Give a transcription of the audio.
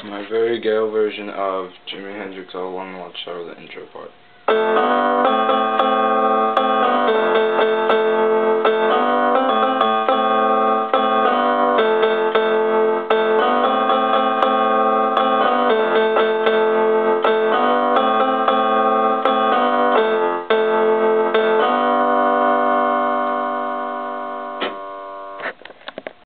My very ghetto version of Jimi Hendrix All Along the Watchtower, the intro part.